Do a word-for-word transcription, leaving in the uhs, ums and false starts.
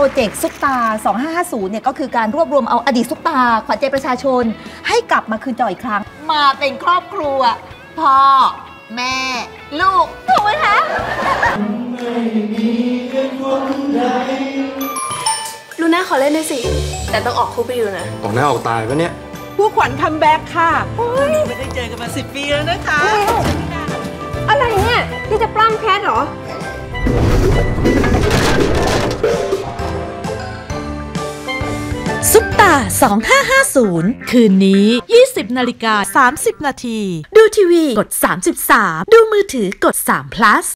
รเจกต์ซุปตาสองห้าห้าศูนย์เนี่ยก็คือการรวบรวมเอาอดีตซุปตาขวัญใจประชาชนให้กลับมาคืนจออีกครั้งมาเป็นครอบครัวพ่อแม่ลูกถูกไหมคะลูน่าขอเล่นหน่อยสิแต่ต้องออกคู่ไปอยู่นะออกหน้าออกตายปะเนี่ยผู้ขวัญคัมแบ็กค่ะไม่ได้เจอกันมาสิบปีแล้วนะคะอะไรเนี่ยที่จะปล้ำแคทเหรอซุปตาสองห้าห้าศูนย์คืนนี้ยี่สิบนาฬิกาสามสิบนาทีดูทีวีกดสามสิบสามดูมือถือกดสาม plus